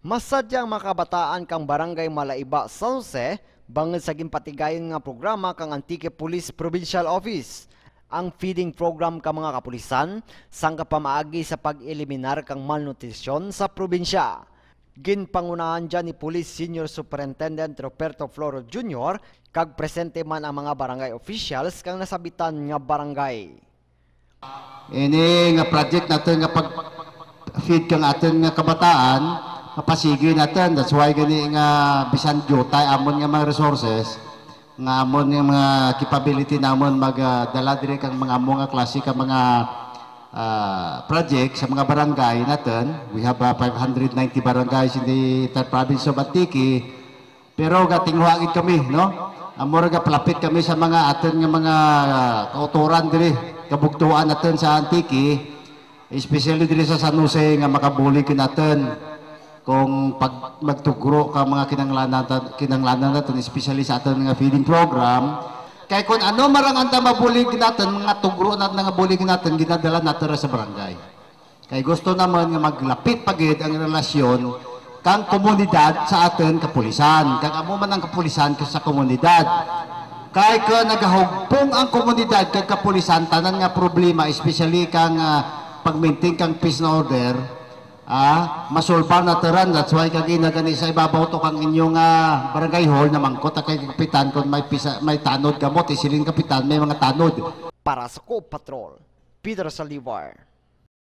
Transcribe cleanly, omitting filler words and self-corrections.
Masadyang makabataan kang barangay Malaiba, San Jose, bangod sa ginpatigayon nga programa kang Antique Police Provincial Office. Ang feeding program ka mga kapulisan, sang kapamaagi sa pag-eliminar kang malnutrition sa probinsya. Ginpangunahan dyan ni Police Senior Superintendent Roberto Floro Jr. kag presente man ang mga barangay officials kang nasabitan nga barangay. Ini nga project natin nga pag-feed kang atin nga kabataan, mapasigi natin. That's why gani nga bisan jutay amon nga mga resources, nga amon nga mga capability namon magdala dire kang mga among nga klase ka mga project sa mga barangay natin. We have 590 barangays in the third province of Antique. Pero gatinghuagid kami, no? Amor ga palapit kami sa mga atin nga mga kauturan dire, kabugtuan natin sa Antique, especially dire sa San Jose nga makabulig natin kung pag magtugro ka mga kinanglanan natin, especially sa atin nga feeding program. Kaya kung ano marang anda mabulig natin, mga tugro natin nga bulig natin, ginadala natin sa barangay. Kaya gusto naman nga maglapit pagid ang relasyon kang komunidad sa atin kapulisan. Kang amo man ang kapulisan sa komunidad. Kaya ka nagahugpong ang komunidad kang kapulisan, tanan nga problema, especially kang pag-maintain kang peace and order, masolbar na teran. That's why kagi nagani sa ibabaw to kang inyong barangay hall na mangkot kay kapitan kung may tanod gamot, isilin kapitan may mga tanod. Para sa Co Patrol, Peter Salivar.